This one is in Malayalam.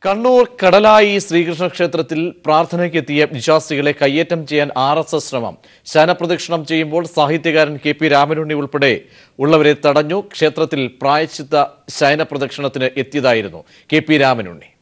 കണ്ണൂർ കടലായി ശ്രീകൃഷ്ണ ക്ഷേത്രത്തിൽ പ്രാർത്ഥനയ്ക്കെത്തിയ വിശ്വാസികളെ കയ്യേറ്റം ചെയ്യാൻ RSS ശ്രമം. ശയനപ്രദക്ഷിണം ചെയ്യുമ്പോൾ സാഹിത്യകാരൻ KP രാമനുണ്ണി ഉൾപ്പെടെ ഉള്ളവരെ തടഞ്ഞു. ക്ഷേത്രത്തിൽ പ്രായശ്ചിത്ത ശയനപ്രദക്ഷിണത്തിന് എത്തിയതായിരുന്നു KP രാമനുണ്ണി.